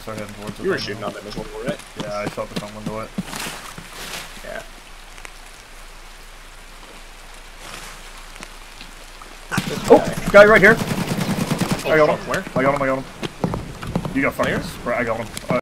start heading towards it. You were shooting on them as well, right? Yeah, I shot the front window it. Yeah. Oh, guy right here. Oh, I got him. Where? I got him. You got fuckers. Right, I got him.